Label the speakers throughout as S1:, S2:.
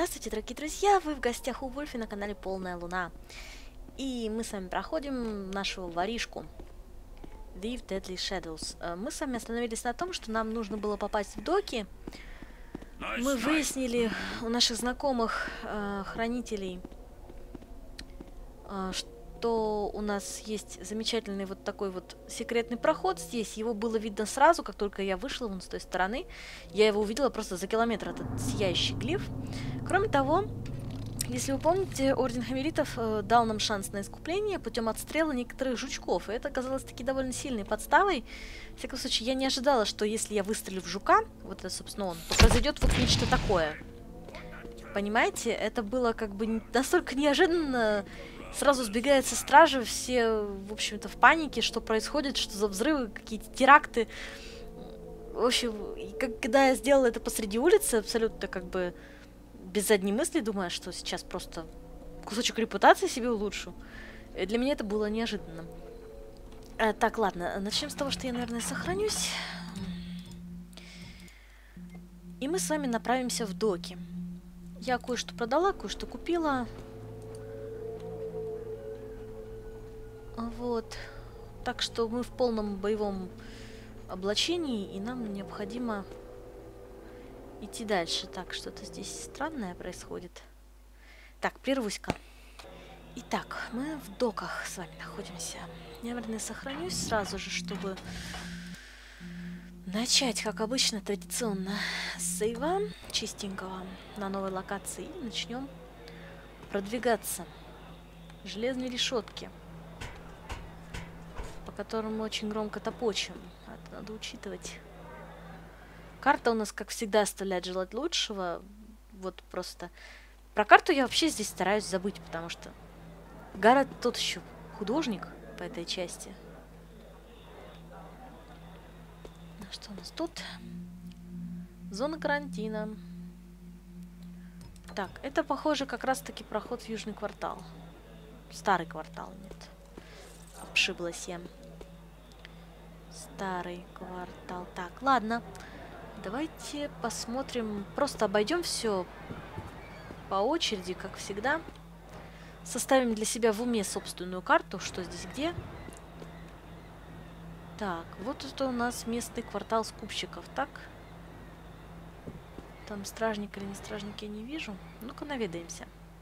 S1: Здравствуйте, дорогие друзья! Вы в гостях у Вульфи на канале Полная Луна. И мы с вами проходим нашу воришку Leave Deadly Shadows. Мы с вами остановились на том, что нам нужно было попасть в доки. Мы выяснили у наших знакомых хранителей, что у нас есть замечательный вот такой вот секретный проход здесь. Его было видно сразу, как только я вышла вон с той стороны. Я его увидела просто за километр, этот сияющий глиф. Кроме того, если вы помните, Орден Хамелитов дал нам шанс на искупление путем отстрела некоторых жучков. И это оказалось таки довольно сильной подставой. В всяком случае, я не ожидала, что если я выстрелю в жука, вот это, собственно, он, то произойдет вот нечто такое. Понимаете? Это было как бы настолько неожиданно. Сразу сбегаются стражи, все, в общем-то, в панике, что происходит, что за взрывы, какие-то теракты. В общем, когда я сделала это посреди улицы, абсолютно как бы без задней мысли, думая, что сейчас просто кусочек репутации себе улучшу. Для меня это было неожиданно. Так, ладно, начнем с того, что я, наверное, сохранюсь. И мы с вами направимся в доки. Я кое-что продала, кое-что купила. Вот. Так что мы в полном боевом облачении, и нам необходимо идти дальше. Так, что-то здесь странное происходит. Так, прервусь-ка. Итак, мы в доках с вами находимся. Я, наверное, сохранюсь сразу же, чтобы начать, как обычно, традиционно с сейва чистенького на новой локации. И начнем продвигаться. Железные решетки, по которым мы очень громко топочем. Это надо учитывать. Карта у нас, как всегда, оставляет желать лучшего. Вот просто. Про карту я вообще здесь стараюсь забыть, потому что Гаррет тот еще художник по этой части. Ну, что у нас тут? Зона карантина. Так, это, похоже, как раз-таки проход в Южный квартал. Старый квартал, нет. Обшиблась я. Старый квартал. Так, ладно. Давайте посмотрим. Просто обойдем все по очереди, как всегда. Составим для себя в уме собственную карту, что здесь где. Так, вот это у нас местный квартал скупщиков, так? Там стражник или не стражник, я не вижу. Ну-ка наведаемся.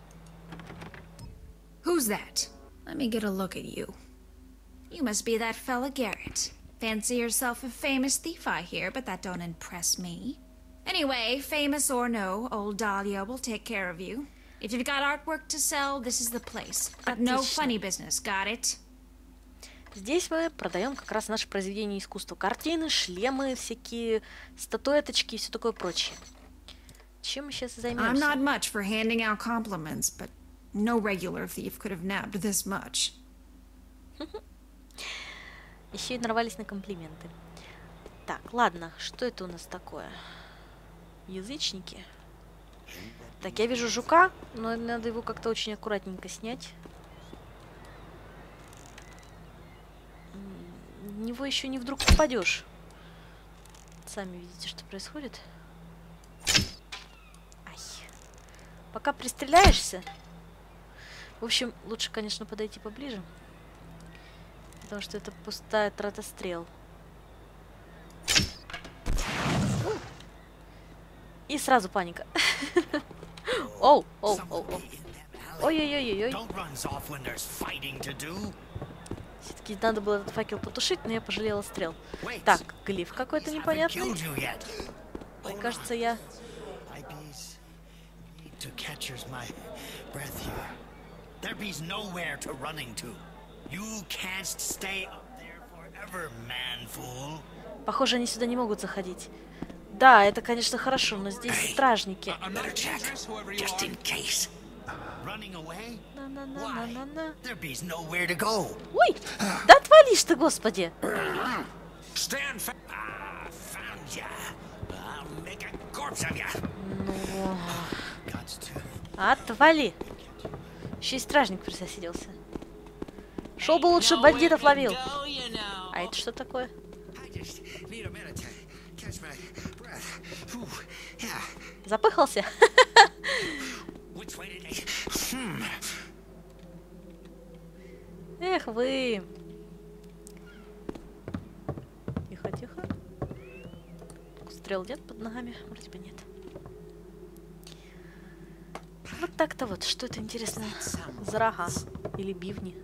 S2: Who's that? Let me get a look at you. You must be that fella Garrett. Fancy yourself a famous thief, I hear, but that don't impress me. Anyway, famous or no, old Dahlia will take care of you. If you've got artwork to sell, this is the place. But no funny business, got it?
S1: Здесь мы продаем как раз наши произведения искусства. Картины, шлемы, всякие статуэточки и все такое прочее. Чем мы сейчас займемся?
S2: I'm not much for handing out compliments, but no regular thief could have nabbed this much.
S1: Еще и нарвались на комплименты. Так, ладно, что это у нас такое? Язычники. Так, я вижу жука, но надо его как-то очень аккуратненько снять. В него еще не вдруг попадешь. Сами видите, что происходит. Ай. Пока пристреляешься. В общем, лучше, конечно, подойти поближе. Потому что это пустая трата стрел. И сразу паника. Оу, оу, оу, оу. Ой-ой-ой-ой. Все-таки надо было этот факел потушить, но я пожалела стрел. Так, глиф какой-то непонятный. Ой, кажется, я... Похоже, они сюда не могут заходить. Да, это, конечно, хорошо, но здесь стражники. Ой, да отвалишь ты, господи! Ну... Отвали! Еще и стражник присоседился. Шел бы лучше бандитов ловил. А это что такое? Запыхался? Эх вы! Тихо, тихо. Стрел нет под ногами? Вроде бы нет. Вот так-то вот. Что это интересно? За рога. Или бивни.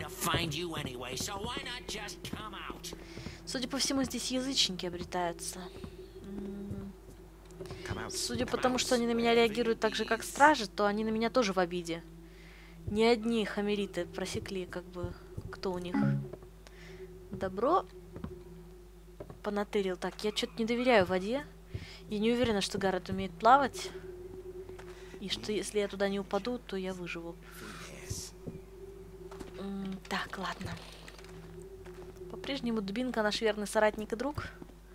S1: Судя по всему, здесь язычники обретаются. Судя по тому, что они на меня реагируют так же, как стражи, то они на меня тоже в обиде. Не одни хамериты просекли, как бы, кто у них добро понатырил. Так, я что-то не доверяю воде. Я не уверена, что Гаррет умеет плавать. И что если я туда не упаду, то я выживу. Так, ладно. По-прежнему Дубинка наш верный соратник и друг.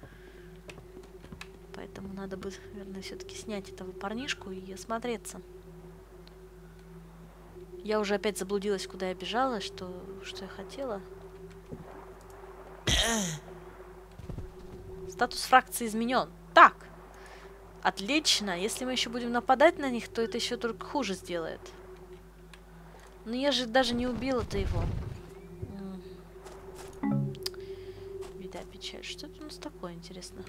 S1: Поэтому надо бы, наверное, все-таки снять этого парнишку и осмотреться. Я уже опять заблудилась, куда я бежала, что я хотела. Статус фракции изменен. Так. Отлично. Если мы еще будем нападать на них, то это еще только хуже сделает. Но я же даже не убила-то его. Беда, печаль. Что это у нас такое, интересно?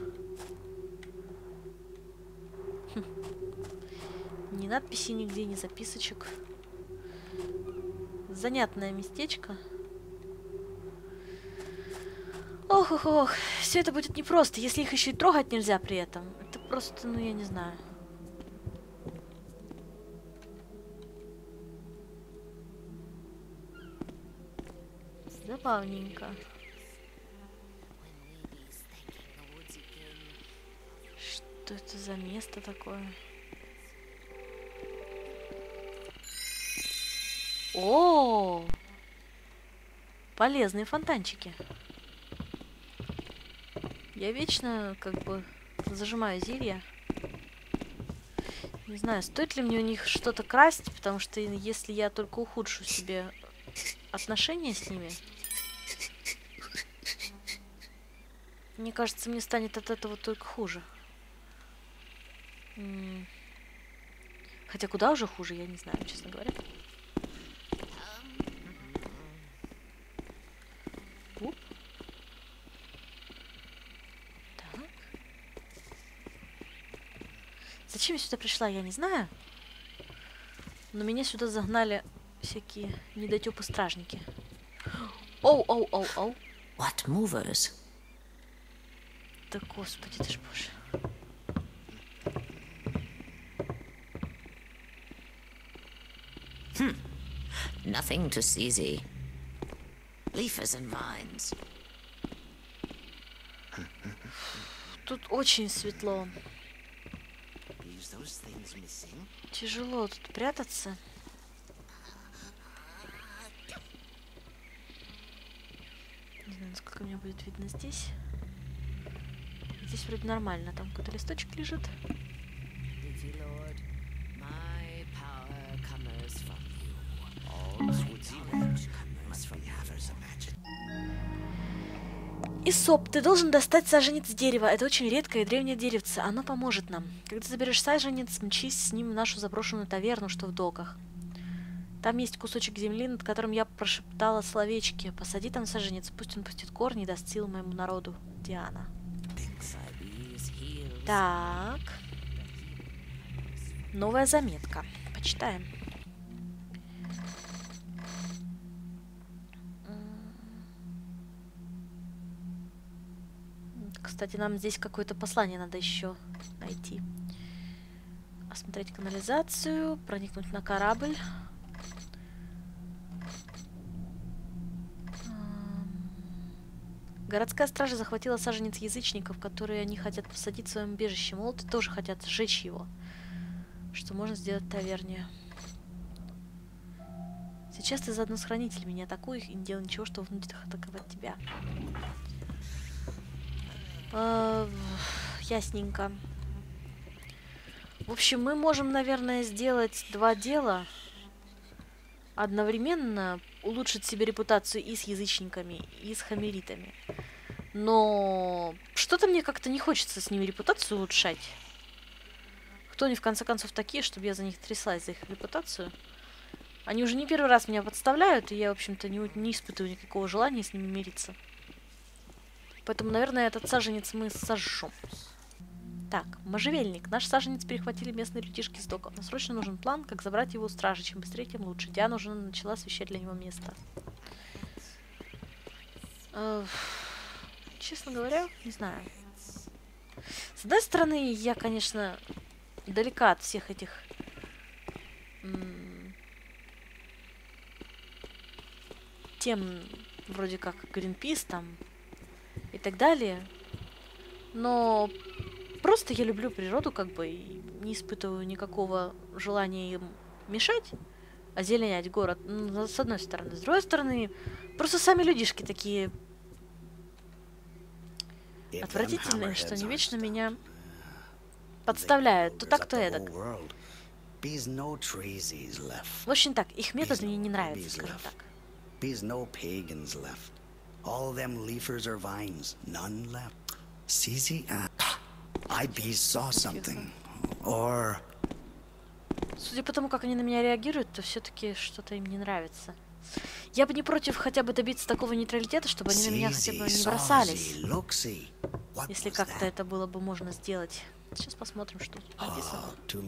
S1: Ни надписи нигде, ни записочек. Занятное местечко. Ох, ох, ох. Все это будет непросто, если их еще и трогать нельзя при этом. Это просто, ну, я не знаю. Забавненько. Что это за место такое? О, полезные фонтанчики. Я вечно, как бы, зажимаю зелья. Не знаю, стоит ли мне у них что-то красть, потому что если я только ухудшу себе отношения с ними, мне кажется, мне станет от этого только хуже. Хотя куда уже хуже, я не знаю, честно говоря. Уп. Так. Зачем я сюда пришла, я не знаю. Но меня сюда загнали всякие недотёпы-стражники. Оу, оу, оу, оу.
S3: What movers?
S1: Да господи, ты ж боже.
S3: Nothing too easy. Leafers and vines.
S1: Тут очень светло. Тяжело тут прятаться. Не знаю, насколько меня будет видно здесь. Здесь вроде нормально. Там какой-то листочек лежит. Исоп, ты должен достать саженец дерева. Это очень редкое и древнее деревце. Оно поможет нам. Когда заберешь саженец, мчись с ним в нашу заброшенную таверну, что в доках. Там есть кусочек земли, над которым я прошептала словечки. Посади там саженец, пусть он пустит корни и даст сил моему народу. Диана. Так. Новая заметка. Почитаем. Кстати, нам здесь какое-то послание надо еще найти. Осмотреть канализацию, проникнуть на корабль. Городская стража захватила саженец язычников, которые они хотят посадить в своем убежище. Молоты тоже хотят сжечь его. Что можно сделать в таверне? Сейчас ты заодно с хранителями. Не атакуй их и не делай ничего, что вынудит их атаковать тебя. Ясненько. В общем, мы можем, наверное, сделать два дела. Одновременно улучшить себе репутацию и с язычниками, и с хамеритами. Но что-то мне как-то не хочется с ними репутацию улучшать. Кто они, в конце концов, такие, чтобы я за них тряслась, за их репутацию? Они уже не первый раз меня подставляют, и я, в общем-то, не испытываю никакого желания с ними мириться. Поэтому, наверное, этот саженец мы сожжем. Так, можжевельник. Наш саженец перехватили местные людишки с доков. Нам срочно нужен план, как забрать его у стражи. Чем быстрее, тем лучше. Диана уже начала освещать для него место. Честно говоря, не знаю. С одной стороны, я, конечно, далека от всех этих... тем, вроде как Greenpeace там и так далее. Но просто я люблю природу, как бы, и не испытываю никакого желания им мешать, озеленять город. Ну, с одной стороны. С другой стороны, просто сами людишки такие отвратительные, что они вечно меня подставляют. То так, то эдак. В общем так, их методы мне не нравятся, скажем так.
S4: No pagans left. All of them leafers or vines, none left. Cece, I saw something. Or...
S1: Судя по тому, как они на меня реагируют, то все-таки что-то им не нравится. Я бы не против хотя бы добиться такого нейтралитета, чтобы они на меня хотя бы не бросались. Если как-то это было бы можно сделать. Сейчас посмотрим, что тут написано.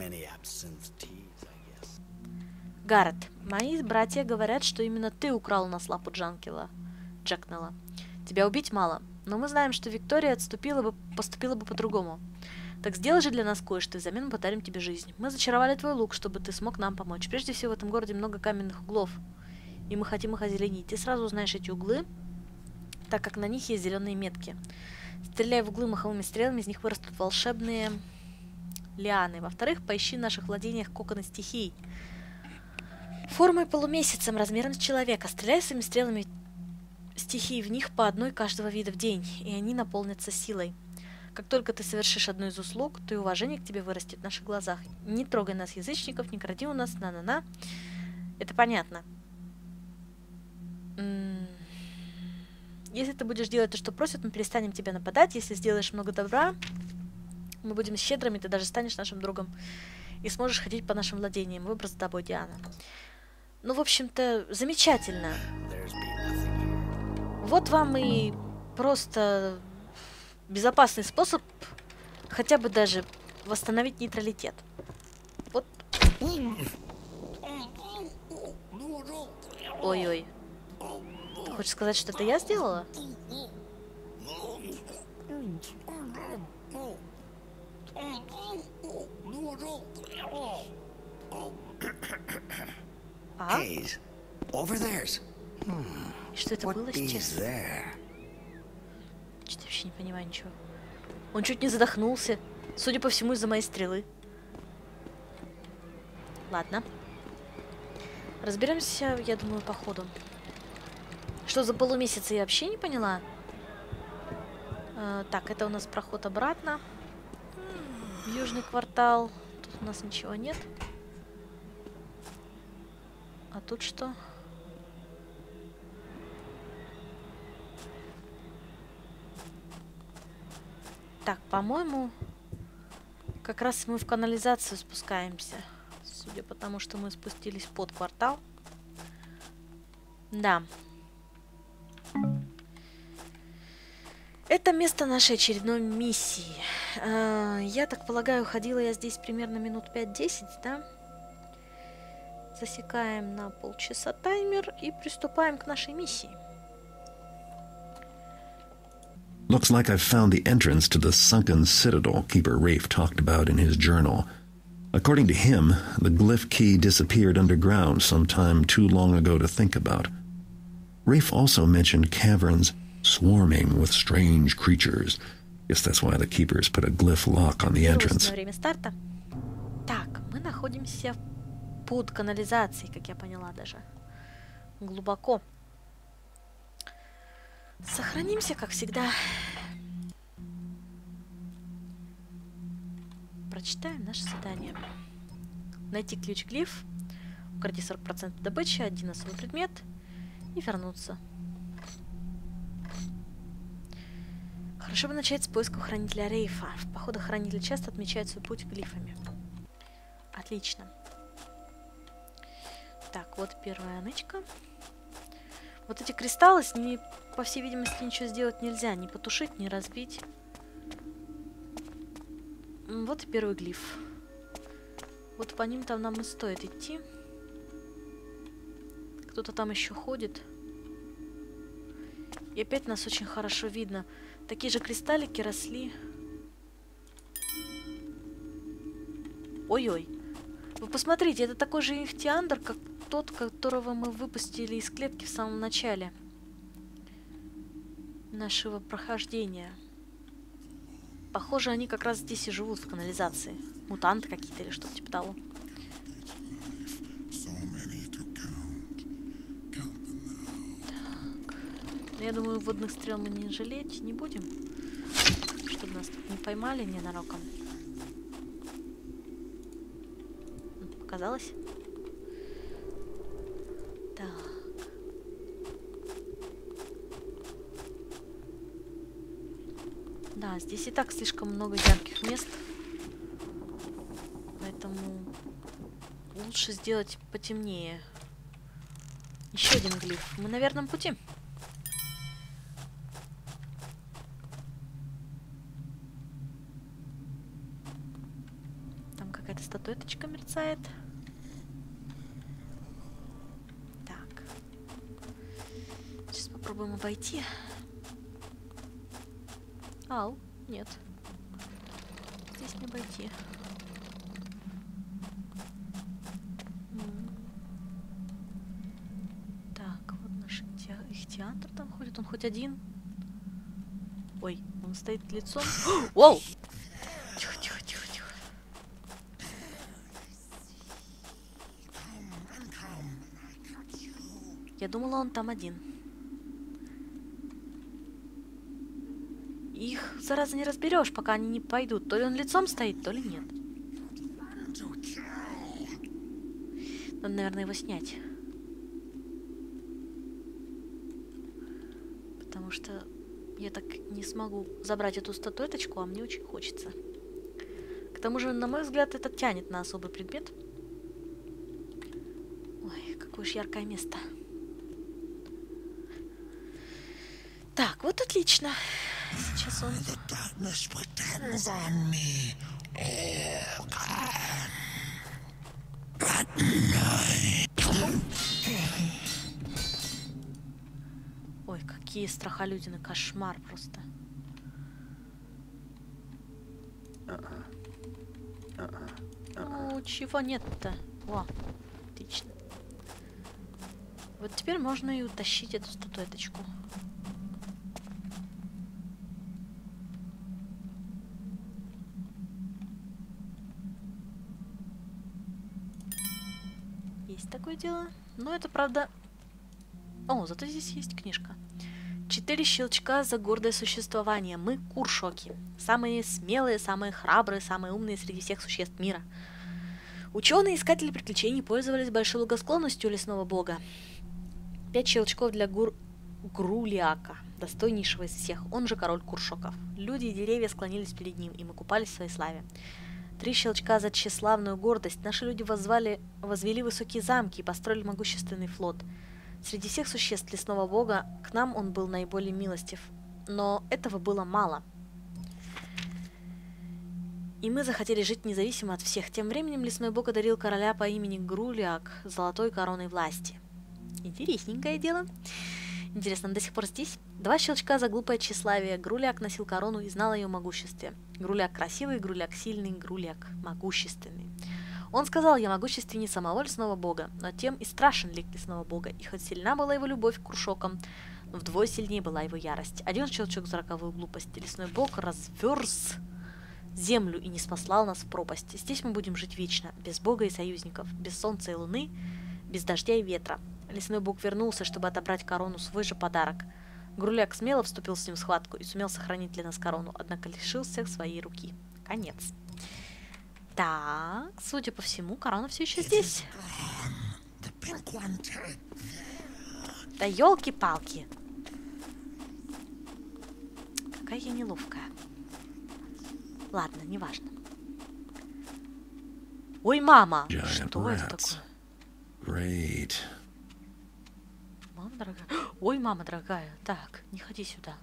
S1: Гаррет, мои братья говорят, что именно ты украл у нас лапу Джекнелла. Тебя убить мало, но мы знаем, что Виктория поступила бы по-другому. Так сделай же для нас кое-что, и взамен мы подарим тебе жизнь. Мы зачаровали твой лук, чтобы ты смог нам помочь. Прежде всего, в этом городе много каменных углов, и мы хотим их озеленить. Ты сразу узнаешь эти углы, так как на них есть зеленые метки. Стреляя в углы маховыми стрелами, из них вырастут волшебные лианы. Во-вторых, поищи в наших владениях коконы стихий. Формой полумесяцем размером с человека. Стреляй своими стрелами стихий в них по одной каждого вида в день, и они наполнятся силой. Как только ты совершишь одну из услуг, то и уважение к тебе вырастет в наших глазах. Не трогай нас, язычников, не кради у нас, на-на-на. Это понятно. Если ты будешь делать то, что просят, мы перестанем тебя нападать. Если сделаешь много добра, мы будем щедрыми, ты даже станешь нашим другом и сможешь ходить по нашим владениям. Выбор за тобой, Диана. Ну, в общем-то, замечательно. Вот вам и просто безопасный способ хотя бы даже восстановить нейтралитет. Вот. Ой-ой. Ты хочешь сказать, что это я сделала? А? Что это было сейчас? Что-то вообще не понимаю ничего. Он чуть не задохнулся. Судя по всему, из-за моей стрелы. Ладно. Разберемся, я думаю, по ходу. Что за полумесяц, я вообще не поняла. Так, это у нас проход обратно. Южный квартал. Тут у нас ничего нет. А тут что? Так, по-моему, как раз мы в канализацию спускаемся. Судя по тому, что мы спустились под квартал. Да. Это место нашей очередной миссии. Я так полагаю, ходила я здесь примерно минут 5-10, да? Засекаем на полчаса таймер и приступаем к нашей миссии.
S5: Looks like I've found the entrance to the sunken citadel Keeper Rafe talked about in his journal. According to him, the glyph key disappeared underground sometime too long ago to think about. Rafe also mentioned caverns swarming with strange creatures. Guess that's why the Keepers put a glyph lock on the entrance.
S1: Время старта. Так, мы находимся под канализацией, как я поняла даже. Глубоко. Сохранимся, как всегда. Прочитаем наше задание. Найти ключ-глиф, укради 40% добычи, один особый предмет и вернуться. Хорошо бы начать с поиска хранителя Рейфа. В походах хранитель часто отмечает свой путь глифами. Отлично. Так, Так, вот первая нычка. Вот эти кристаллы, с ними, по всей видимости, ничего сделать нельзя. Ни потушить, ни разбить. Вот и первый глиф. Вот по ним там нам и стоит идти. Кто-то там еще ходит. И опять нас очень хорошо видно. Такие же кристаллики росли. Ой-ой. Вы посмотрите, это такой же ихтиандр, как тот, которого мы выпустили из клетки в самом начале нашего прохождения. Похоже, они как раз здесь и живут, в канализации. Мутанты какие-то или что-то типа того. Так. Я думаю, водных стрел мы не жалеть не будем, чтобы нас тут не поймали ненароком. Показалось? Так. Да, здесь и так слишком много ярких мест. Поэтому лучше сделать потемнее. Еще один глиф. Мы на верном пути. Там какая-то статуэточка мерцает. Так. Сейчас попробуем обойти. Ау, нет. Здесь не обойти. Так, вот наш ихтиандр там ходит. Он хоть один? Ой, он стоит лицом. Воу! Тихо, тихо, тихо, тихо. Я думала, он там один. Их, зараза, не разберешь, пока они не пойдут. То ли он лицом стоит, то ли нет. Надо, наверное, его снять. Потому что я так не смогу забрать эту статуэточку, а мне очень хочется. К тому же, на мой взгляд, это тянет на особый предмет. Ой, какое ж яркое место. Так, вот отлично. Сейчас он... Ой, какие страхолюдины, кошмар просто. Ну, чего нет-то? О, отлично. Вот теперь можно и утащить эту статуэточку. Есть такое дело. Но это правда... О, зато здесь есть книжка. 4 щелчка за гордое существование. Мы куршоки. Самые смелые, самые храбрые, самые умные среди всех существ мира. Ученые искатели приключений пользовались большой благосклонностью лесного бога. 5 щелчков для Грулиака, достойнейшего из всех, он же король куршоков. Люди и деревья склонились перед ним, и мы купались в своей славе. 3 щелчка за тщеславную гордость. Наши люди возвели высокие замки и построили могущественный флот. Среди всех существ лесного бога к нам он был наиболее милостив. Но этого было мало. И мы захотели жить независимо от всех. Тем временем лесной бог одарил короля по имени Грулиак золотой короной власти. Интересненькое дело. Интересно, он до сих пор здесь? 2 щелчка за глупое тщеславие. Груляк носил корону и знал о ее могуществе. Груляк красивый, Груляк сильный, Груляк могущественный. Он сказал: я могущественнее самого лесного бога, но тем и страшен лик лесного бога, и хоть сильна была его любовь к куршокам, но вдвое сильнее была его ярость. 1 щелчок за роковую глупость. Лесной бог разверз землю и не спаслал нас в пропасть. Здесь мы будем жить вечно, без бога и союзников, без солнца и луны, без дождя и ветра. Лесной бог вернулся, чтобы отобрать корону, свой же подарок. Груляк смело вступил с ним в схватку и сумел сохранить для нас корону, однако лишился своей руки. Конец. Так, судя по всему, корона все еще здесь. Да елки-палки. Какая я неловкая. Ладно, неважно. Ой, мама! Что это такое?
S5: Great.
S1: Мама дорогая. Ой, мама дорогая. Так, не ходи сюда.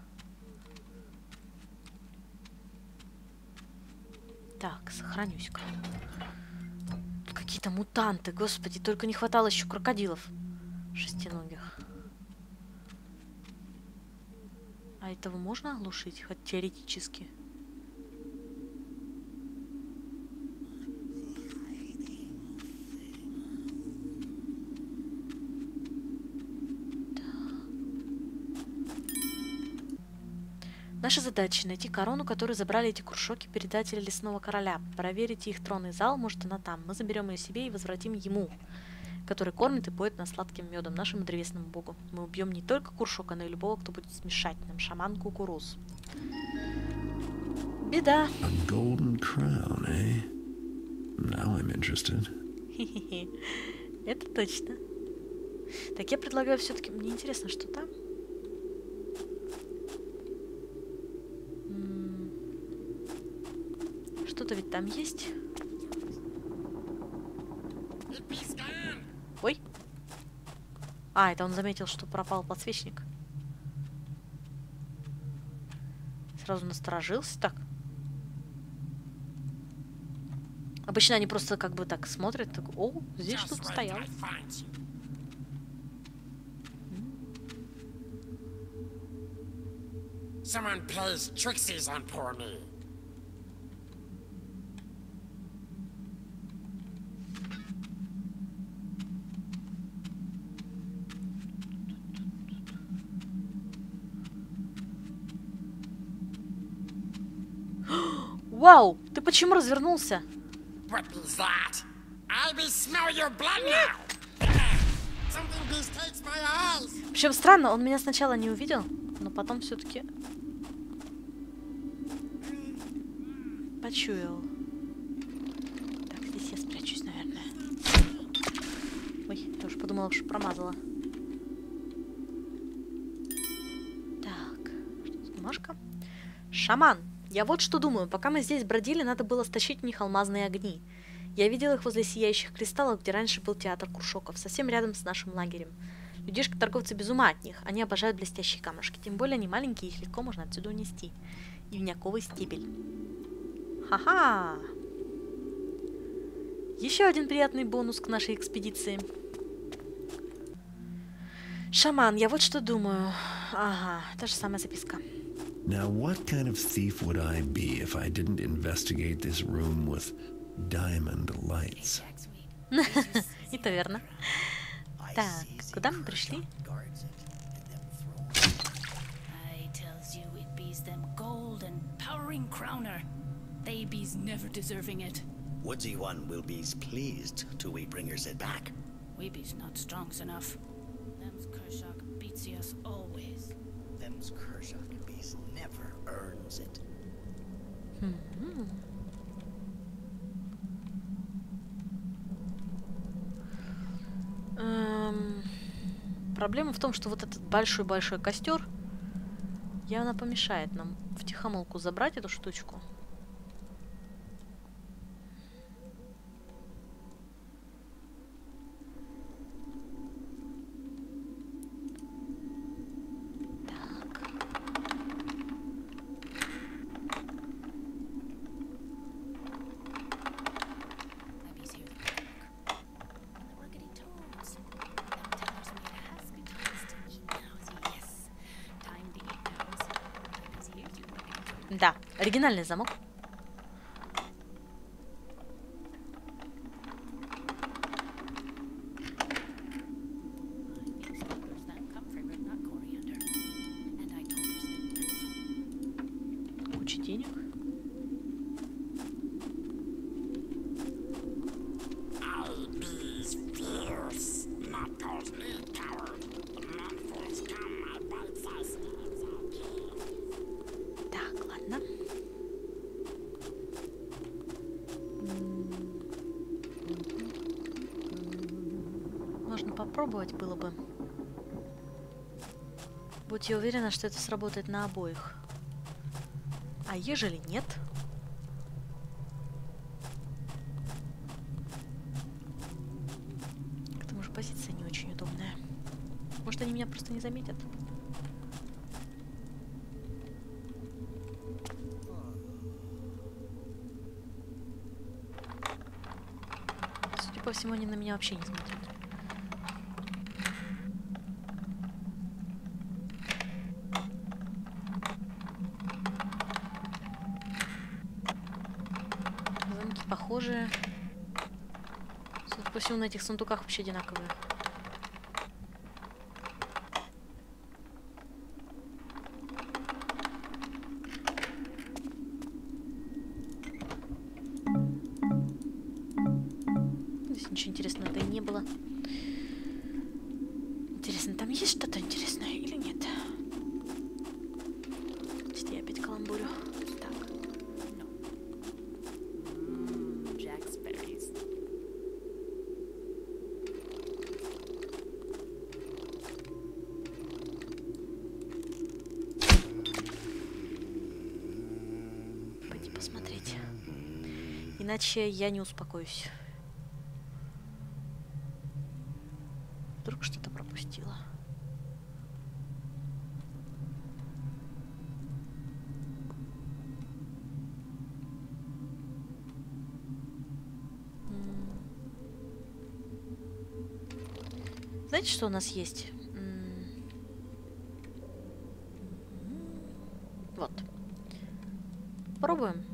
S1: Так, сохранюсь-ка. Какие-то мутанты, господи, только не хватало еще крокодилов шестиногих. А этого можно оглушить, хоть теоретически? Наша задача — найти корону, которую забрали эти куршоки передатели лесного короля. Проверить их тронный зал, может, она там. Мы заберем ее себе и возвратим ему, который кормит и поет нас сладким медом, нашему древесному богу. Мы убьем не только куршока, но и любого, кто будет смешать нам шаман кукуруз. Беда.
S5: A golden crown, eh? Now I'm interested.
S1: Хе-хе-хе. Это точно. Так, я предлагаю все-таки... Мне интересно, что там? Что-то ведь там есть. Ой. А, это он заметил, что пропал подсвечник. Сразу насторожился так. Обычно они просто как бы так смотрят. Так, о, здесь что-то стоял.
S6: Someone plays tricksies on poor me.
S1: Вау, ты почему развернулся?
S6: What is that? I be smell your blood now. Something beast takes my eyes.
S1: Причем странно, он меня сначала не увидел, но потом все-таки почуял. Так, здесь я спрячусь, наверное. Ой, я уже подумала, что промазала. Так, что за бумажка? Шаман, я вот что думаю. Пока мы здесь бродили, надо было стащить у них алмазные огни. Я видел их возле сияющих кристаллов, где раньше был театр куршоков, совсем рядом с нашим лагерем. Людишки-торговцы без ума от них. Они обожают блестящие камушки. Тем более они маленькие, их легко можно отсюда унести. И виньяковый стебель. Ха-ха! Еще один приятный бонус к нашей экспедиции. Шаман, я вот что думаю. Ага, та же самая записка.
S5: Now, what kind of thief would I be if I didn't investigate this room with diamond lights?
S1: Это верно. Так, куда мы пришли?
S7: I tells you it bees them gold and powering crowner. They bees never deserving it.
S4: Woodsy one will be pleased till we bring her it back.
S7: We bees not strongs enough. Them's Kershak beats us always.
S4: Them's Kershak bees never earns it.
S1: Проблема в том, что вот этот большой-большой костер явно помешает нам втихомолку забрать эту штучку. Да, оригинальный замок. Куча денег. Так, ладно. Можно попробовать было бы. Будь я уверена, что это сработает на обоих. А ежели нет? К тому же, по Может, они меня просто не заметят. Судя по всему, они на меня вообще не смотрят. Замки похожие. Судя по всему, на этих сундуках вообще одинаковые. Здесь ничего интересного-то и не было. Интересно, там есть что-то интересное или нет? Подожди, я опять каламбурю. Так. Пойди посмотреть. Иначе я не успокоюсь. Вдруг что-то пропустила. Знаете, что у нас есть? Вот. Попробуем.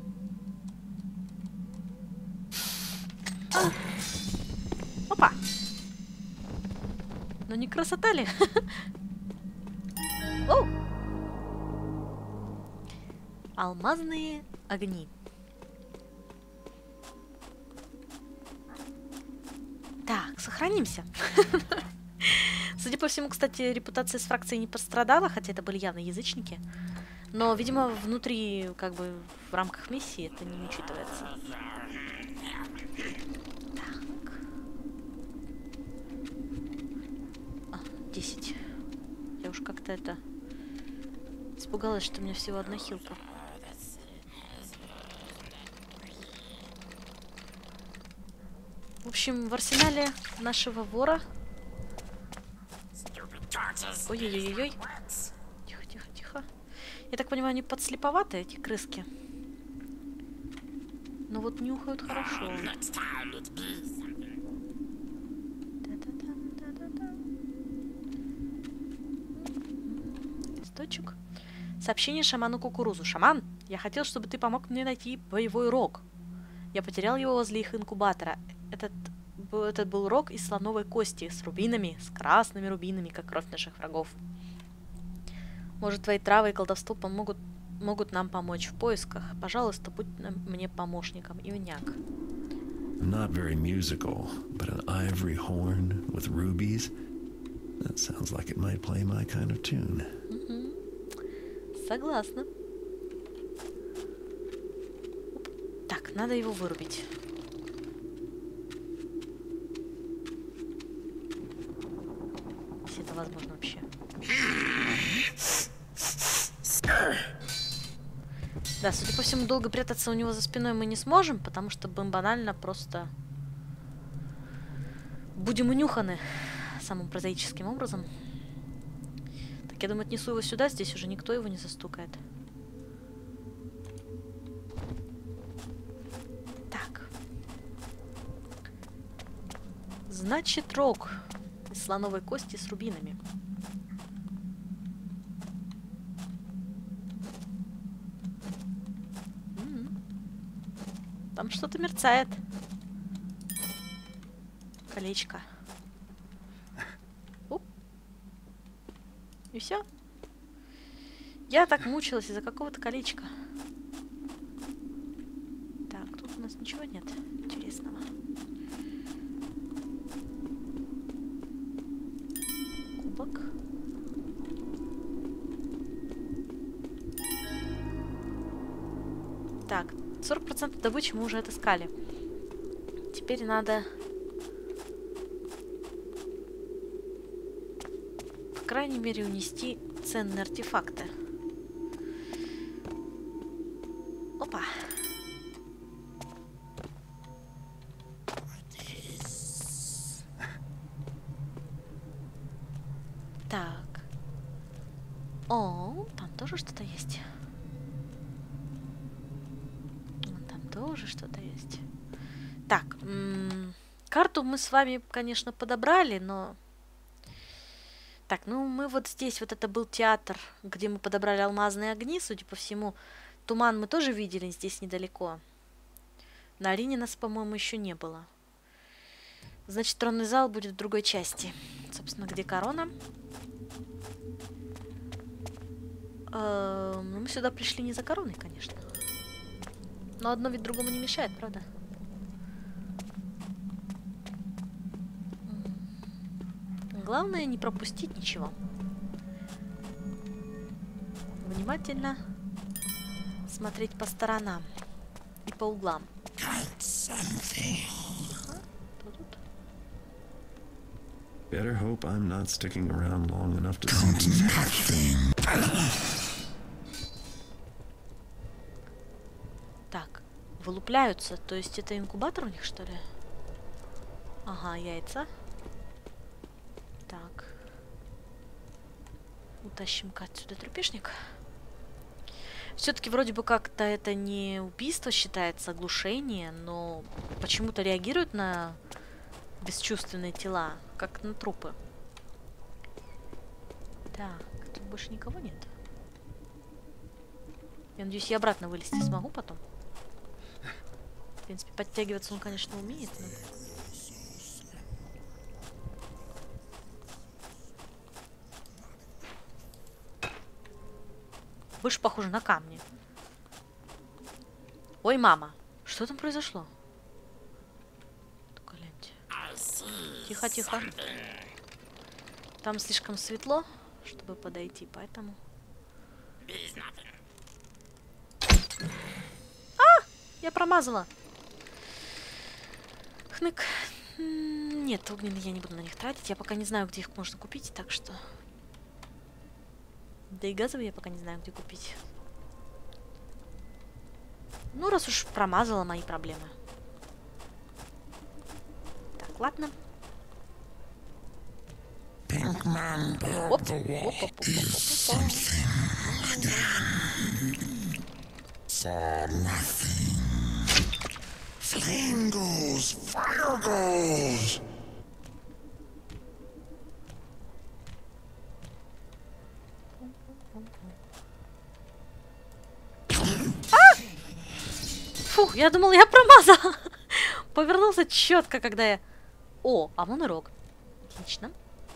S1: Опа! Ну не красота ли? Оу! Алмазные огни. Так, сохранимся. Судя по всему, кстати, репутация с фракцией не пострадала, хотя это были явно язычники. Но, видимо, внутри, как бы, в рамках миссии это не учитывается. Так. 10. Я уж как-то это... испугалась, что у меня всего одна хилка. В общем, в арсенале нашего вора... Ой-ой-ой-ой. Тихо, тихо, тихо. Я так понимаю, они подслеповаты, эти крыски. Но вот нюхают хорошо. Да-да-да-да-да-да. Листочек. Сообщение шаману Кукурузу. Шаман, я хотел, чтобы ты помог мне найти боевой рог. Я потерял его возле их инкубатора. Этот был рог из слоновой кости, с рубинами, с красными рубинами, как кровь наших врагов. Может, твои травы и колдовство могут нам помочь в поисках. Пожалуйста, будь мне помощником, Ивняк.
S5: Not very musical, but an ivory horn with rubies. That sounds like it might play my kind of tune.
S1: Согласна. Так, надо его вырубить. Если это возможно вообще. Да, судя по всему, долго прятаться у него за спиной мы не сможем, потому что мы банально просто будем унюханы самым прозаическим образом. Так, я думаю, отнесу его сюда, здесь уже никто его не застукает. Так. Значит, рог из слоновой кости с рубинами. Там что-то мерцает. Колечко. Оп. И все. Я так мучилась из-за какого-то колечка. Так, тут у нас ничего нет интересного. Кубок. Так, 40% добычи мы уже отыскали. Теперь надо... по крайней мере, унести ценные артефакты. Опа. Так. О, там тоже что-то есть. Там тоже что-то есть. Так, карту мы с вами, конечно, подобрали, но... Так, ну мы вот здесь, вот это был театр, где мы подобрали алмазные огни, судя по всему. Туман мы тоже видели здесь недалеко. На арене нас, по-моему, еще не было. Значит, тронный зал будет в другой части. Собственно, где корона? Но мы сюда пришли не за короной, конечно. Но одно ведь другому не мешает, правда? Главное не пропустить ничего. Внимательно смотреть по сторонам и по углам.
S5: Better hope I'm not sticking around long enough to see.
S1: Так, вылупляются, то есть это инкубатор у них, что ли? Ага, яйца. Так. Утащим-ка отсюда трупешник. Все-таки вроде бы как-то это не убийство считается, оглушение, но почему-то реагируют на бесчувственные тела, как на трупы. Так, тут больше никого нет. Я надеюсь, я обратно вылезти смогу потом. В принципе, подтягиваться он, конечно, умеет, но... Больше похоже на камни. Ой, мама, что там произошло? Только гляньте. Тихо, тихо. Там слишком светло, чтобы подойти, поэтому... А! Я промазала. Хнык. Нет, огненные я не буду на них тратить. Я пока не знаю, где их можно купить, так что... Да и газовые я пока не знаю, где купить. Ну, раз уж промазала, мои проблемы. Так, ладно. Оп, оп, оп, оп, оп,
S6: Flame goes, fire goes.
S1: Фух, я думала, я промазала. Повернулся четко, когда я... О, а вон и рог. Отлично.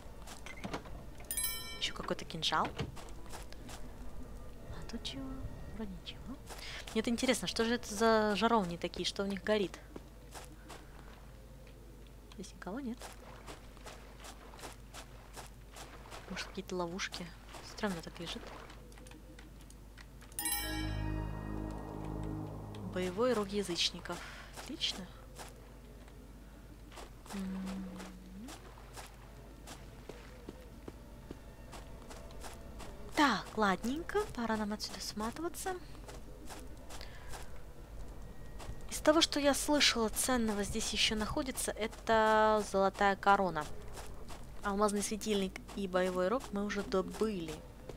S1: Еще какой-то кинжал. А тут чего? Вроде ничего. Мне это интересно, что же это за жаровни такие, что в них горит? Здесь никого нет. Может, какие-то ловушки? Странно так лежит. Боевой рог язычников. Отлично. Так, ладненько. Пора нам отсюда сматываться. Из того, что я слышала, ценного здесь еще находится, это золотая корона. Алмазный светильник и боевой рог мы уже добыли.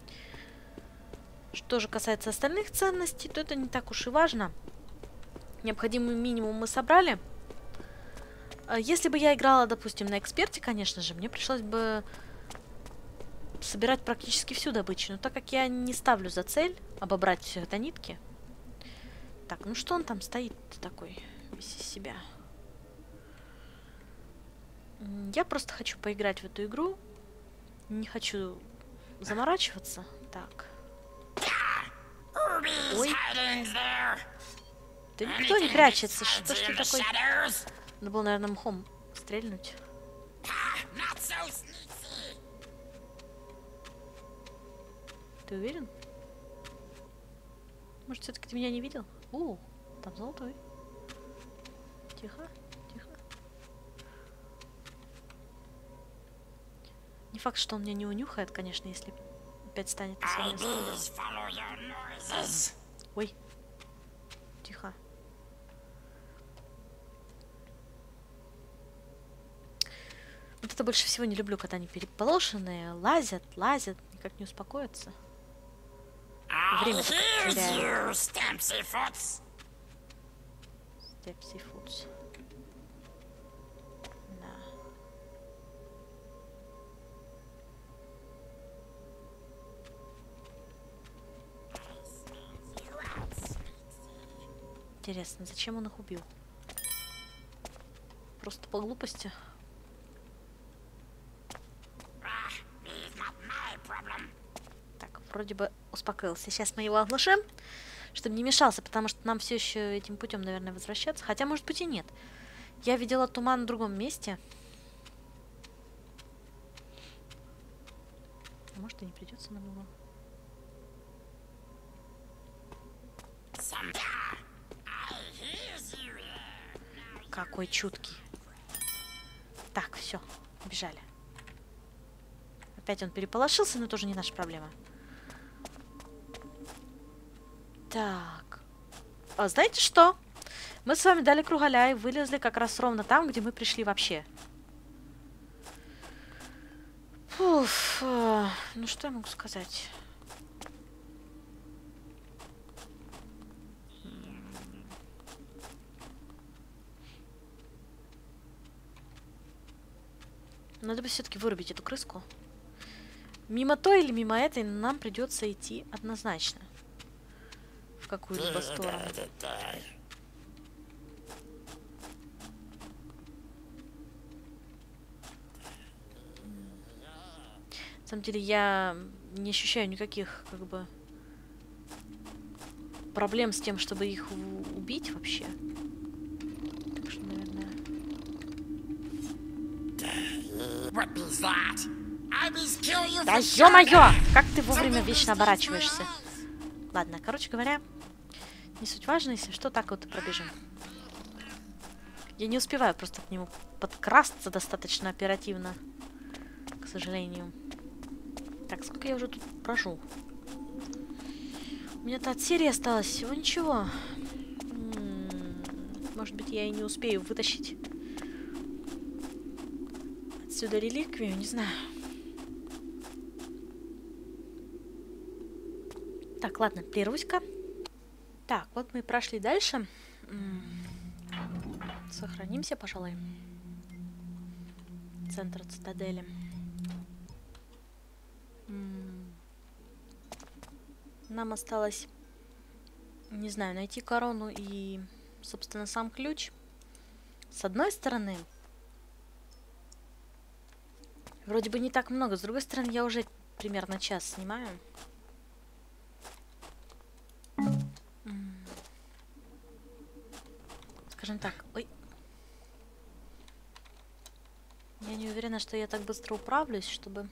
S1: Что же касается остальных ценностей, то это не так уж и важно. Необходимый минимум мы собрали. Если бы я играла, допустим, на эксперте, конечно же, мне пришлось бы собирать практически всю добычу. Но так как я не ставлю за цель обобрать все это нитки. Так, ну что он там стоит такой, весь из себя? Я просто хочу поиграть в эту игру. Не хочу заморачиваться. Так. Ой. Да никто не прячется. Что ж ты такой? Надо было, наверное, мхом стрельнуть. Ты уверен? Может, все-таки ты меня не видел? О, там золотой. Тихо, тихо. Не факт, что он меня не унюхает, конечно, если опять станет на свое место. Ой. Тихо. Вот это больше всего не люблю, когда они переполошенные, лазят, никак не успокоятся. Время теряю.
S6: Stampsy Foots.
S1: Степси Фудс. Да. Интересно, зачем он их убил? Просто по глупости. Так, вроде бы успокоился. Сейчас мы его оглушим, чтобы не мешался, потому что нам все еще этим путем, наверное, возвращаться. Хотя, может быть, и нет. Я видела туман в другом месте. А может, и не придется нам его. Какой чуткий. Так, все, убежали. Опять он переполошился, но тоже не наша проблема. Так. А знаете что? Мы с вами дали кругаля и вылезли как раз ровно там, где мы пришли вообще. Фуф. Ну что я могу сказать? Надо бы все-таки вырубить эту крыску. Мимо той или мимо этой нам придется идти однозначно. В какую-либо сторону. На самом деле я не ощущаю никаких, как бы, проблем с тем, чтобы их убить вообще. Так что, наверное... Да ё-моё! Как ты вовремя вечно оборачиваешься? Ладно, короче говоря, не суть важно, если что, так вот и пробежим. Я не успеваю просто к нему подкрасться достаточно оперативно, к сожалению. Так, сколько я уже тут прожил? У меня-то от серии осталось всего ничего. Может быть, я и не успею вытащить отсюда реликвию, не знаю. Так, ладно, прервусь-ка. Так, вот мы прошли дальше. Сохранимся, пожалуй. Центр цитадели. Нам осталось, не знаю, найти корону и, собственно, сам ключ. С одной стороны, вроде бы не так много. С другой стороны, я уже примерно час снимаю. Скажем так, ой. Я не уверена, что я так быстро управлюсь, чтобы...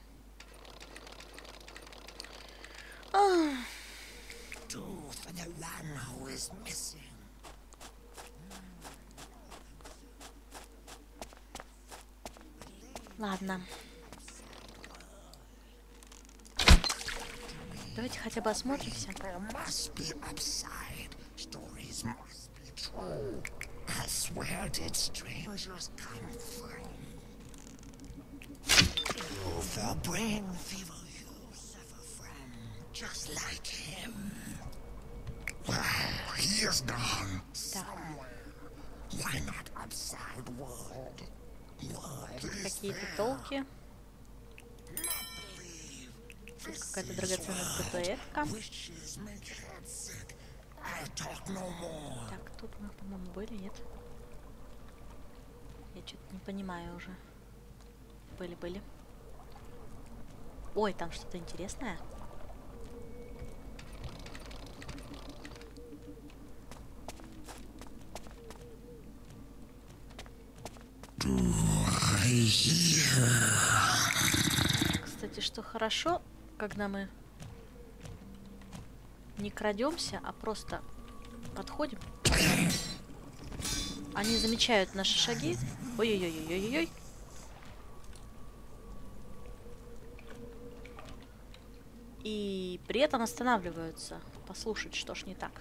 S1: Ладно. Давайте хотя бы осмотримся.
S6: Just like him. Well, he is gone somewhere. Why not outside world?
S1: Какие-то толки. Здесь какая-то драгоценная статуэтка. Так, тут мы, по-моему, были, нет? Я что-то не понимаю уже. Были. Ой, там что-то интересное. Кстати, что хорошо, когда мы не крадемся, а просто подходим. Они замечают наши шаги. Ой-ой-ой-ой-ой-ой. И при этом останавливаются послушать, что ж не так.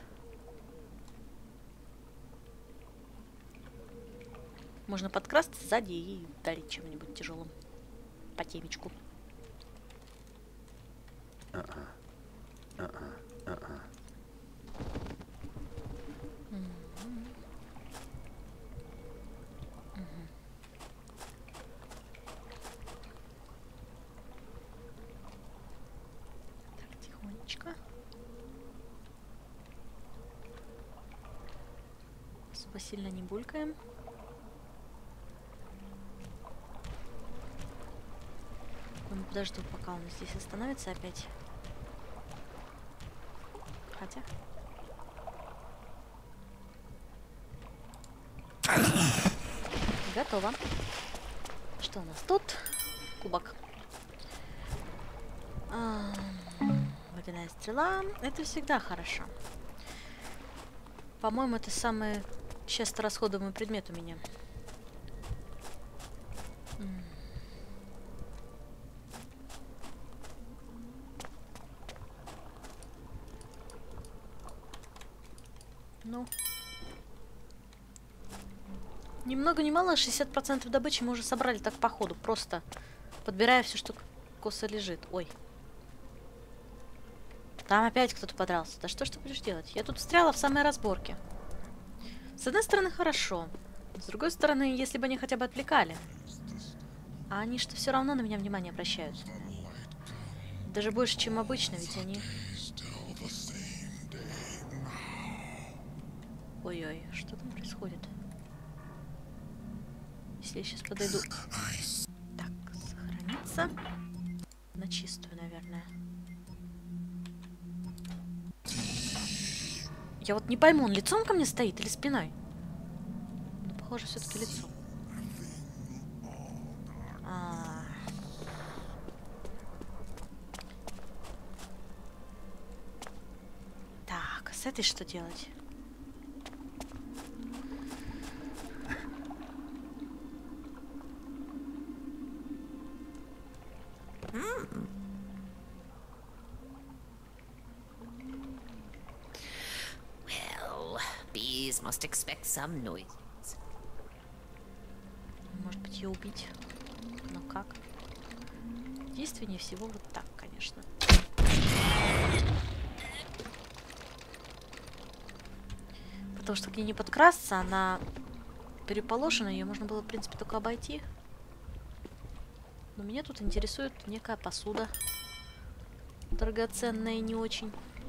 S1: Можно подкрасться сзади и ударить чем-нибудь тяжелым по темечку. Так, тихонечко. Особо сильно не булькаем. Подожду, пока он здесь остановится опять. Хотя... Готово. Что у нас тут? Кубок. Водяная стрела. Это всегда хорошо. По-моему, это самый часто расходуемый предмет у меня. Ну. Ни много ни мало, 60% добычи мы уже собрали так по ходу. Просто подбирая все, что косо лежит. Ой. Там опять кто-то подрался. Да что ж ты будешь делать? Я тут встряла в самой разборке. С одной стороны, хорошо. С другой стороны, если бы они хотя бы отвлекали. А они что все равно на меня внимание обращают. Даже больше, чем обычно, ведь они... Ой-ой, что там происходит? Если я сейчас подойду... Так, сохраниться. На чистую, наверное. Я вот не пойму, он лицом ко мне стоит или спиной? Ну, похоже, все-таки лицом. Так, а с этой что делать?
S3: Well, bees must expect some noise.
S1: Может быть, ее убить? Но как? Действеннее всего вот так, конечно. Потому что к ней не подкрасться, она переполошена, ее можно было, в принципе, только обойти. Но меня тут интересует некая посуда. Драгоценная и не очень.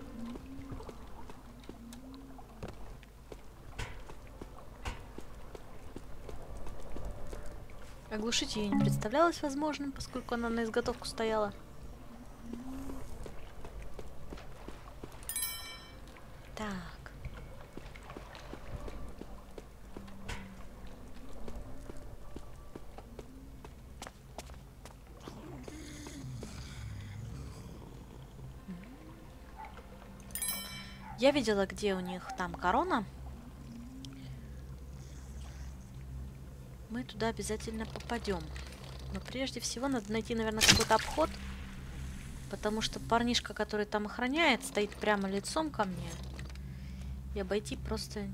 S1: Оглушить ее не представлялось возможным, поскольку она на изготовку стояла. Так. Я видела, где у них там корона. Мы туда обязательно попадем. Но прежде всего надо найти, наверное, какой-то обход. Потому что парнишка, который там охраняет, стоит прямо лицом ко мне. И обойти просто...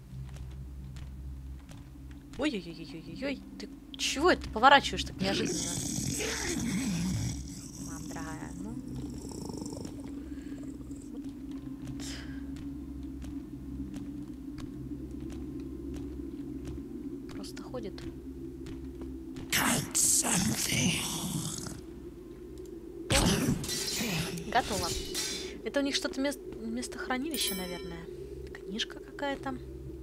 S1: Ой-ой-ой-ой-ой-ой. Ты чего это поворачиваешь так неожиданно? Мам, дорогая, ну... Просто ходит. Готово. Это у них что-то место хранилища, наверное. Книжка какая-то.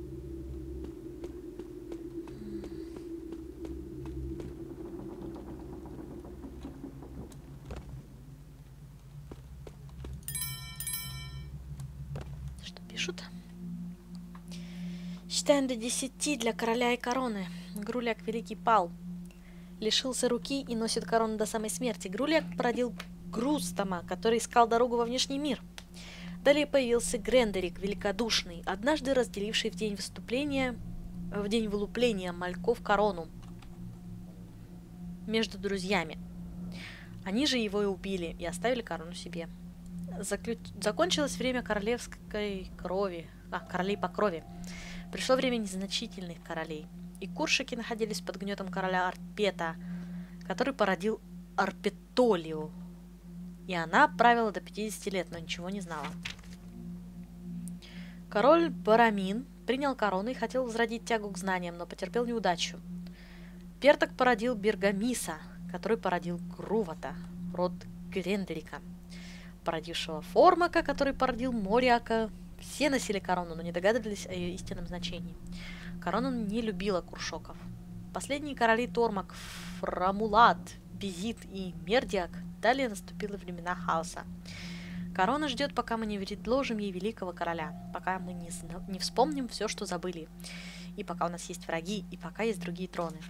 S1: Что пишут? Считаем до 10 для короля и короны. Груляк Великий пал. Лишился руки и носит корону до самой смерти. Груляк породил Грустама, который искал дорогу во внешний мир. Далее появился Грендерик Великодушный, однажды разделивший в день вылупления мальков корону между друзьями. Они же его и убили, и оставили корону себе. Закончилось время королевской крови, королей по крови. Пришло время незначительных королей. И куршики находились под гнетом короля Арпета, который породил Арпетолию. И она правила до 50 лет, но ничего не знала. Король Барамин принял корону и хотел возродить тягу к знаниям, но потерпел неудачу. Перток породил Бергамиса, который породил Грувата, род Грендрика, породившего Формака, который породил Мориака. Все носили корону, но не догадывались о ее истинном значении. Корона не любила куршоков. Последние короли Тормак, Фрамулат, Безит и Мердиак. Далее наступило времена хаоса. Корона ждет, пока мы не предложим ей великого короля, пока мы не вспомним все, что забыли, и пока у нас есть враги, и пока есть другие троны.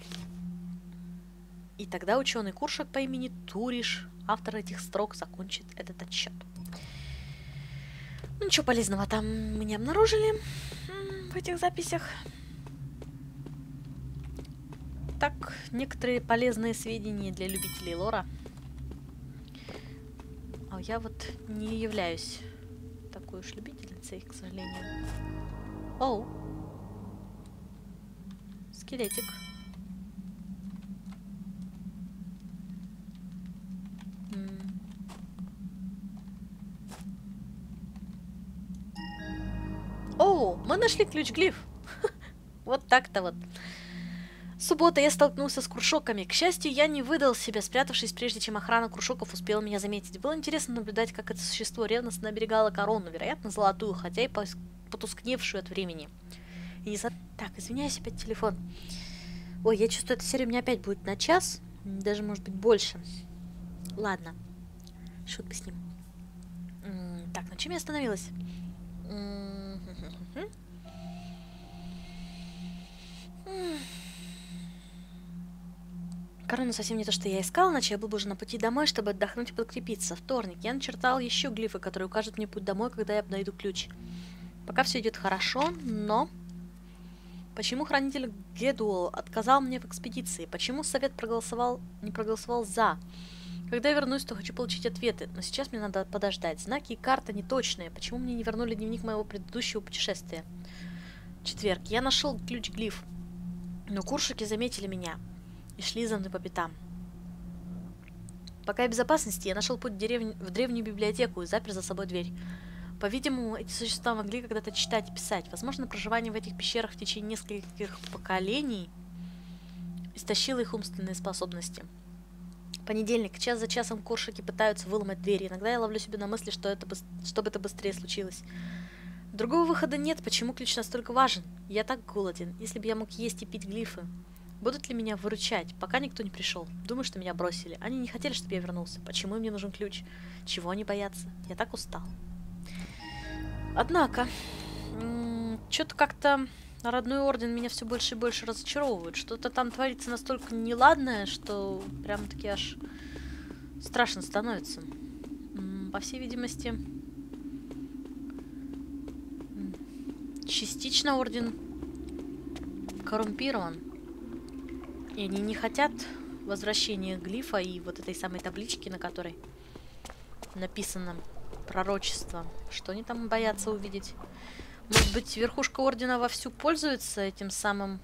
S1: И тогда ученый Куршак по имени Туриш, автор этих строк, закончит этот отсчет. Ну, ничего полезного там мы не обнаружили в этих записях. Так, некоторые полезные сведения для любителей лора. А я вот не являюсь такой уж любительницей, к сожалению. Оу. Скелетик. О, мы нашли ключ-глиф. Вот так-то вот. Суббота я столкнулся с куршоками. К счастью, я не выдал себя, спрятавшись, прежде чем охрана куршоков успела меня заметить. Было интересно наблюдать, как это существо ревностно оберегало корону, вероятно, золотую, хотя и потускневшую от времени. И не за... Так, извиняюсь, опять телефон. Ой, я чувствую, эта серия у меня опять будет на час, даже, может быть, больше. Ладно. Шут бы с ним. Так, на чем я остановилась? Корона совсем не то, что я искал, иначе я был бы уже на пути домой, чтобы отдохнуть и подкрепиться. Вторник. Я начертал еще глифы, которые укажут мне путь домой, когда я найду ключ. Пока все идет хорошо, но... Почему хранитель Гедуол отказал мне в экспедиции? Почему совет не проголосовал «за»? Когда я вернусь, то хочу получить ответы, но сейчас мне надо подождать. Знаки и карта неточные. Почему мне не вернули дневник моего предыдущего путешествия? Четверг. Я нашел ключ-глиф, но куршики заметили меня и шли за мной по пятам. Пока я в безопасности, я нашел путь в древнюю библиотеку и запер за собой дверь. По-видимому, эти существа могли когда-то читать и писать. Возможно, проживание в этих пещерах в течение нескольких поколений истощило их умственные способности. Понедельник. Час за часом куршики пытаются выломать двери. Иногда я ловлю себя на мысли, чтобы это быстрее случилось. Другого выхода нет. Почему ключ настолько важен? Я так голоден. Если бы я мог есть и пить глифы. Будут ли меня выручать? Пока никто не пришел. Думаю, что меня бросили. Они не хотели, чтобы я вернулся. Почему им не нужен ключ? Чего они боятся? Я так устал. Однако, что-то как-то родной орден меня все больше и больше разочаровывает. Что-то там творится настолько неладное, что прям-таки аж страшно становится. По всей видимости, частично орден коррумпирован. И они не хотят возвращения глифа и вот этой самой таблички, на которой написано пророчество. Что они там боятся увидеть? Может быть, верхушка ордена вовсю пользуется этим самым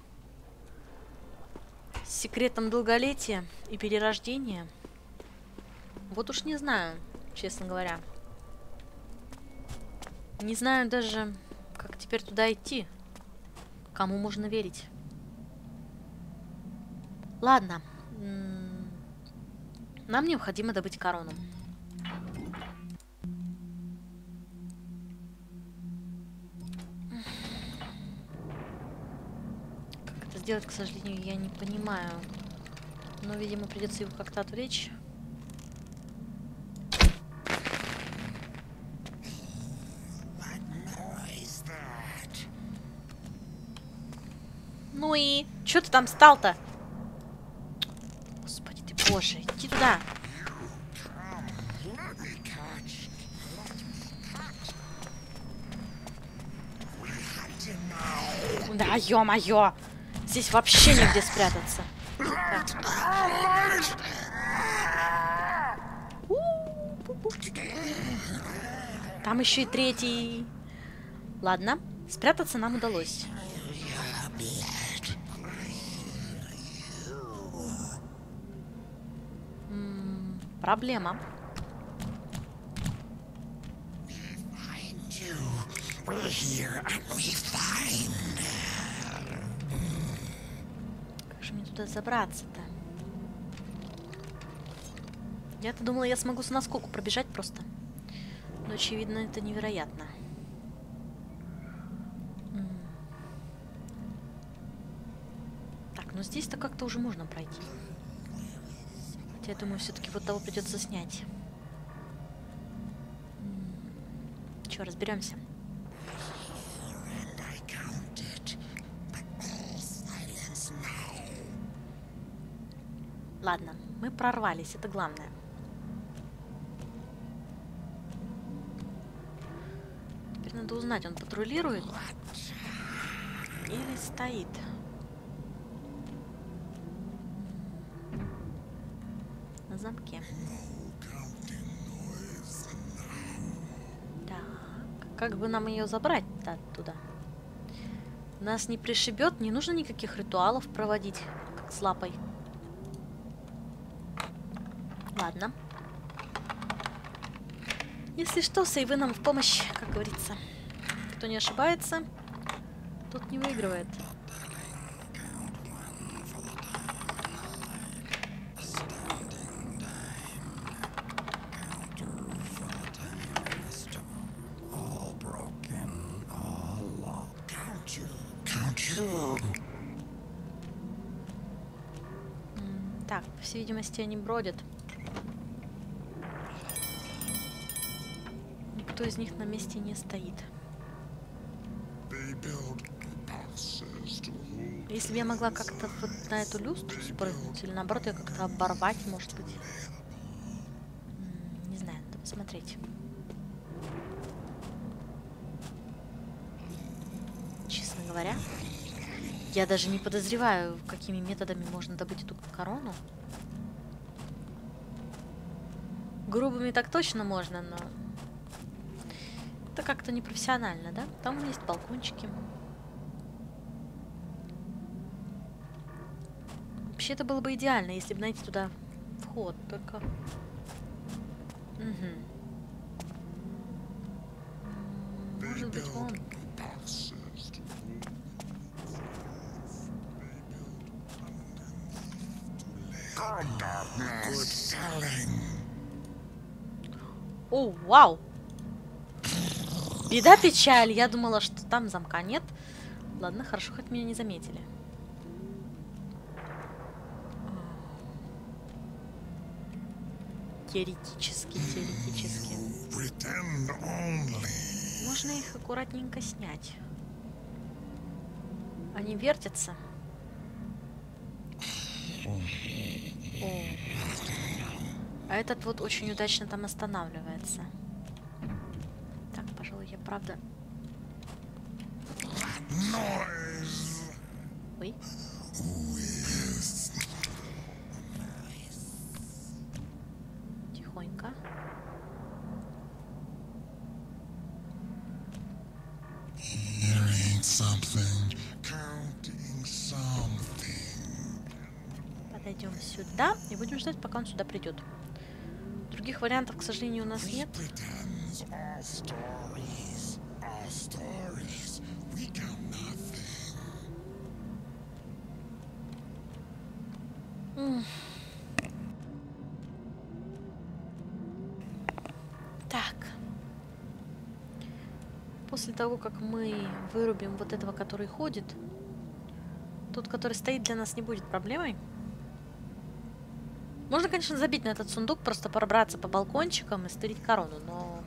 S1: секретом долголетия и перерождения? Вот уж не знаю, честно говоря. Не знаю даже, как теперь туда идти. Кому можно верить? Ладно. Нам необходимо добыть корону. Как это сделать, к сожалению, я не понимаю. Но, видимо, придется его как-то отвлечь. Ну и... Чё ты там стал-то? Господи ты боже, иди туда. Да, ё-моё! Здесь вообще негде спрятаться. Там еще и третий. Ладно, спрятаться нам удалось. Проблема.
S6: here and we find.
S1: Как же мне туда забраться-то? Я-то думала, я смогу с наскоку пробежать просто. Но, очевидно, это невероятно. Так, ну здесь-то как-то уже можно пройти. Хотя, я думаю, все-таки вот того придется снять. Че, разберемся? Ладно, мы прорвались, это главное. Теперь надо узнать, он патрулирует или стоит. На замке. Так, как бы нам ее забрать-то оттуда? Нас не пришибет, не нужно никаких ритуалов проводить, как с лапой. Ладно. Если что, сейвы нам в помощь, как говорится. Кто не ошибается, тот не выигрывает. Так, по всей видимости, они бродят. Никто из них на месте не стоит. Если бы я могла как-то вот на эту люстру спрыгнуть, или наоборот ее как-то оборвать, может быть. Не знаю, надо посмотреть. Честно говоря, я даже не подозреваю, какими методами можно добыть эту корону. Грубыми так точно можно, но это как-то непрофессионально, да? Там есть балкончики. Вообще это было бы идеально, если бы найти туда вход, только... Может быть, вон. О, вау! Беда, печаль. Я думала, что там замка нет. Ладно, хорошо, хоть меня не заметили. Теоретически. Можно их аккуратненько снять. Они вертятся. О. А этот вот очень удачно там останавливается. Так, пожалуй, я правда... Ой. Тихонько. Подойдем сюда и будем ждать, пока он сюда придет. Других вариантов, к сожалению, у нас нет. Так. После того, как мы вырубим вот этого, который ходит, тот, который стоит, для нас не будет проблемой. Можно, конечно, забить на этот сундук, просто пробраться по балкончикам и стырить корону, но...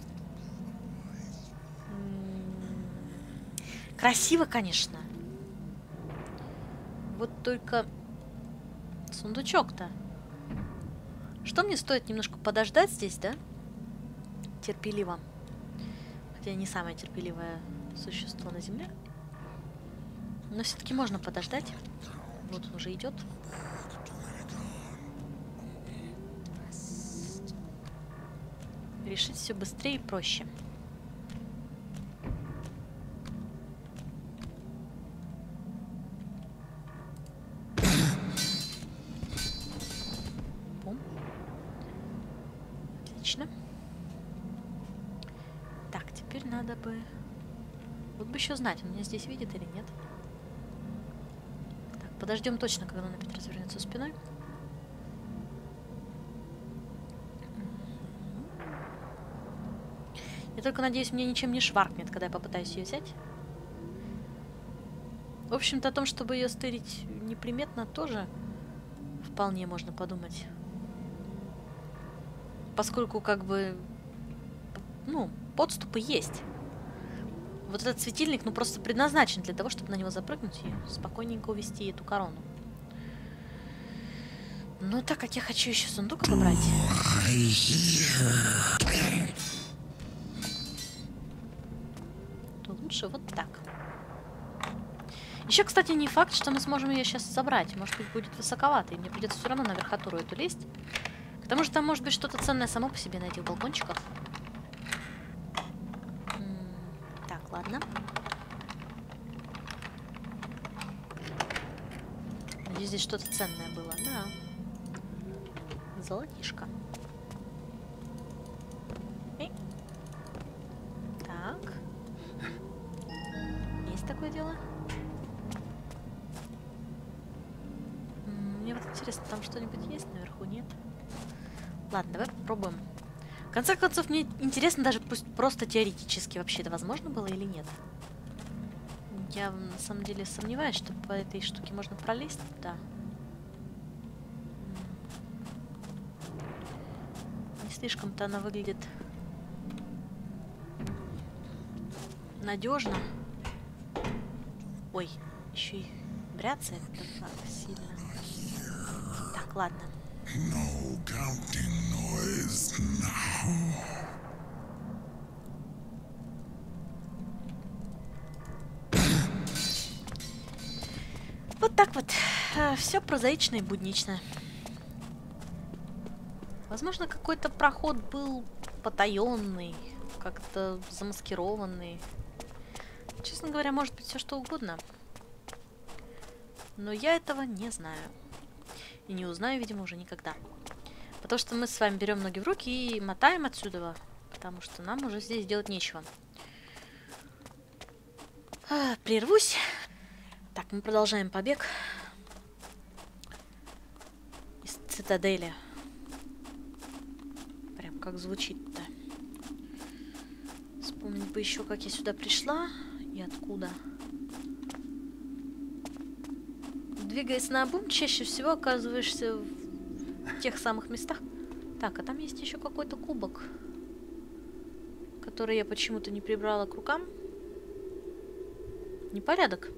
S1: Красиво, конечно. Вот только... Сундучок-то. Что мне стоит немножко подождать здесь, да? Терпеливо. Хотя я не самое терпеливое существо на земле. Но все-таки можно подождать. Вот он уже идет. Решить все быстрее и проще. Бум. Отлично. Так, теперь надо бы Вот бы еще знать, он меня здесь видит или нет. Так, подождем точно, когда он опять развернется спиной. Я только надеюсь, мне ничем не шваркнет, когда я попытаюсь ее взять. В общем-то, о том, чтобы ее стырить неприметно, тоже вполне можно подумать. Поскольку, как бы, ну, подступы есть. Вот этот светильник, ну, просто предназначен для того, чтобы на него запрыгнуть и спокойненько увести эту корону. Ну, так как я хочу еще сундук отобрать. То лучше вот так. Еще, кстати, не факт, что мы сможем ее сейчас собрать. Может быть, будет высоковато, и мне придется все равно на верхотуру эту лезть. К тому же там может быть что-то ценное само по себе на этих балкончиках. Так, ладно. Надеюсь, здесь что-то ценное было. Да. Золотишко. Так. Есть такое дело? Мне вот интересно, там что-нибудь есть наверху, нет? Ладно, давай попробуем. В конце концов, мне интересно даже пусть просто теоретически вообще это возможно было или нет. Я на самом деле сомневаюсь, что по этой штуке можно пролезть. Да. Не слишком-то она выглядит надежно. Ой, еще и бряцает так сильно. Так, ладно.
S8: No counting noise now.
S1: Вот так вот. Все прозаично и буднично. Возможно, какой-то проход был потаенный, как-то замаскированный. Честно говоря, может быть все что угодно. Но я этого не знаю. И не узнаю, видимо, уже никогда. Потому что мы с вами берем ноги в руки и мотаем отсюда. Потому что нам уже здесь делать нечего. Прервусь. Так, мы продолжаем побег. Из цитадели. Прям как звучит-то. Вспомнить бы еще, как я сюда пришла. И откуда. Двигаясь наобум, чаще всего оказываешься в тех самых местах. Так, а там есть еще какой-то кубок, который я почему-то не прибрала к рукам. Непорядок.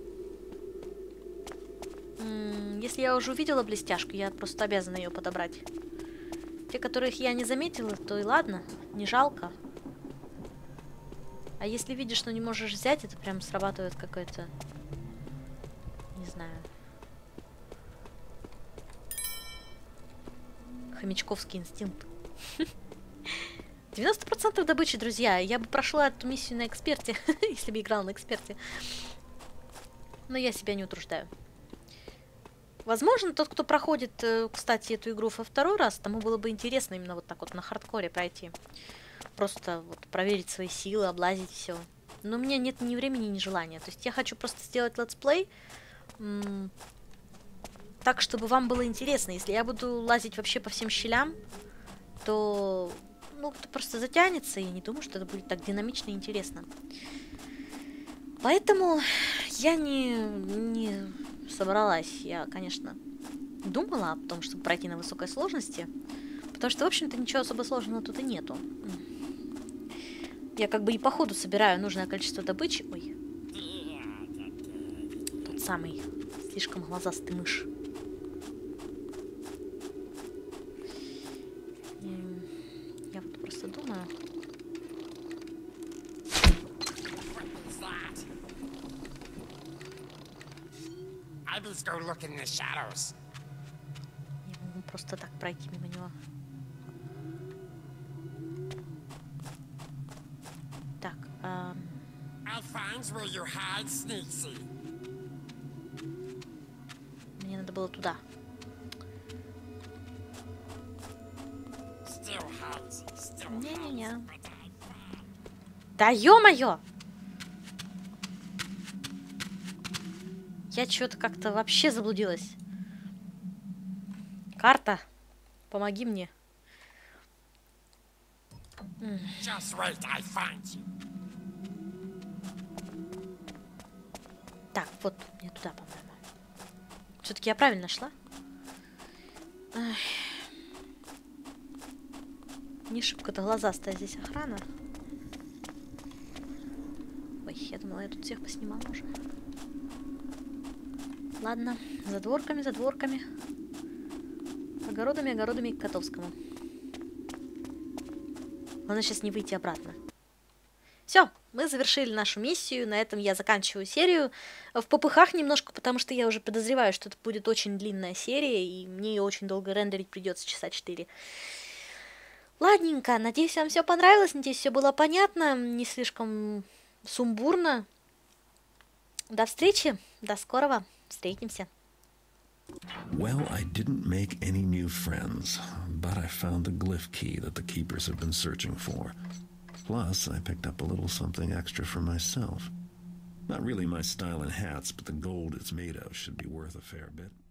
S1: Если я уже увидела блестяшку, я просто обязана ее подобрать. Те, которых я не заметила, то и ладно, не жалко. А если видишь, но не можешь взять, это прям срабатывает какой-то, не знаю, хомячковский инстинкт. 90% добычи, друзья. Я бы прошла эту миссию на эксперте, если бы играла на эксперте. Но я себя не утруждаю. Возможно, тот, кто проходит, кстати, эту игру во второй раз, тому было бы интересно именно вот так вот на хардкоре пройти. Просто вот проверить свои силы, облазить все. Но у меня нет ни времени, ни желания. То есть я хочу просто сделать летсплей так, чтобы вам было интересно. Если я буду лазить вообще по всем щелям, то, ну, это просто затянется, и не думаю, что это будет так динамично и интересно. Поэтому я не собралась. Я, конечно, думала о том, чтобы пройти на высокой сложности, потому что, в общем-то, ничего особо сложного тут и нету. Я как бы и по ходу собираю нужное количество добычи. Ой. Тот самый слишком глазастый мышь. Я вот просто думаю. Я могу просто так пройти мимо него. Так, мне надо было туда. Не-не-не. Да ё-моё! Я что-то как-то вообще заблудилась. Карта, помоги мне.
S6: Just wait, I find you.
S1: Так, вот, мне туда, по-моему. Все-таки я правильно шла? Ай. Не шибко-то глазастая здесь охрана. Ой, я думала, я тут всех поснимала уже. Ладно, за дворками, за дворками. Огородами, огородами к Котовскому. Главное сейчас не выйти обратно. Все, мы завершили нашу миссию. На этом я заканчиваю серию. В попыхах немножко, потому что я уже подозреваю, что это будет очень длинная серия, и мне ее очень долго рендерить придется, часа 4. Ладненько, надеюсь, вам все понравилось, надеюсь, все было понятно, не слишком сумбурно. До встречи, до скорого, встретимся.
S5: Well, I didn't make any new friends, but I found the glyph key that the keepers have been searching for. Plus, I picked up a little something extra for myself. Not really my style in hats, but the gold it's made of should be worth a fair bit.